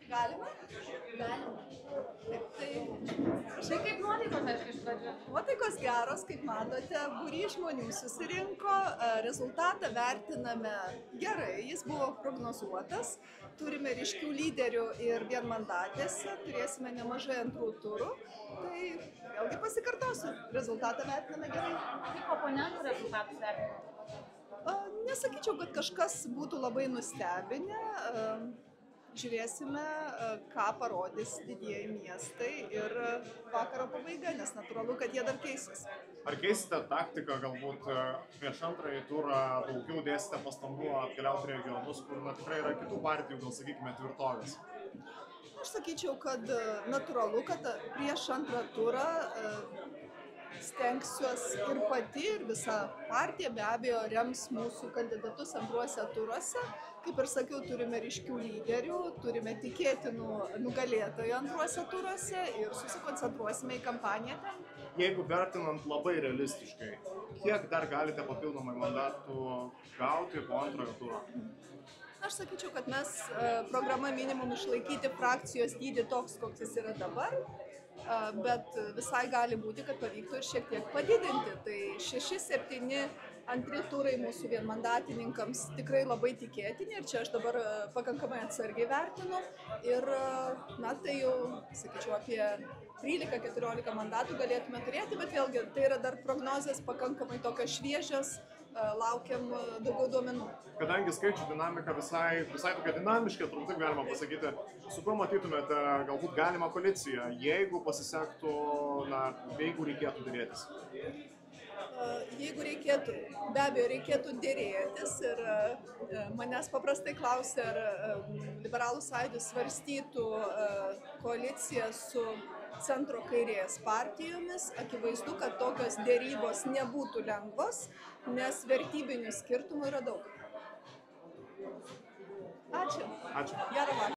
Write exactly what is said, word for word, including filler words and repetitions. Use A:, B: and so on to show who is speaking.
A: Galima?
B: Galima.
A: Taip, tai
B: Tai kaip nuotaikos, aišku, iš pradžių?
A: nuotaikos geros, kaip matote, būrys žmonių susirinko, e, rezultatą vertiname gerai, jis buvo prognozuotas, turime ryškių lyderių ir vienmandatėse, turėsime nemažai antrų turų, tai vėlgi pasikartosiu, rezultatą vertiname gerai.
B: Kaip oponentų rezultatus vertinate?
A: A, Nesakyčiau, kad kažkas būtų labai nustebinę. A, Žiūrėsime, a, ką parodys didieji miestai ir a, vakaro pabaiga, nes natūralu, kad jie dar keisis.
C: Ar keisite taktiką, galbūt e, prieš antrąjį turą daugiau dėsite pastangų atkeliauti regionus, kur na, tikrai yra kitų partijų, gal sakykime, tvirtovės?
A: Aš sakyčiau, kad a, natūralu, kad a, prieš antrą turą a, stengsiuos ir pati, ir visa partija be abejo rems mūsų kandidatus antruose turuose. Kaip ir sakiau, turime ryškių lyderių, turime tikėtinų nugalėtojų antruose turuose ir susikoncentruosime į kampaniją ten.
C: Jeigu vertinant labai realistiškai, kiek dar galite papildomai mandatų gauti po antrojo turo?
A: Aš sakyčiau, kad mes e, programa minimum išlaikyti frakcijos dydį toks, koks jis yra dabar, e, bet visai gali būti, kad pavyktų ir šiek tiek padidinti. Tai šeši septyni antri turai mūsų vienmandatininkams tikrai labai tikėtini ir čia aš dabar e, pakankamai atsargiai vertinu ir e, na tai jau, sakyčiau, apie trylika keturiolika mandatų galėtume turėti, bet vėlgi tai yra dar prognozės pakankamai tokios šviežios, laukiam daugiau duomenų.
C: Kadangi skaičių dinamika visai, visai tokia dinamiška, turbūt galima pasakyti, su kuo matytumėte galbūt galimą koaliciją, jeigu pasisektų, na, jeigu reikėtų dėrėtis?
A: Jeigu reikėtų, be abejo, reikėtų dėrėtis ir manęs paprastai klausia, ar Liberalų sąjūdis svarstytų koaliciją su centro kairės partijomis. Akivaizdu, kad tokios dėrybos nebūtų lengvos, nes vertybinių skirtumų yra daug. Ačiū.
C: Ačiū.
A: Gerą vakarą.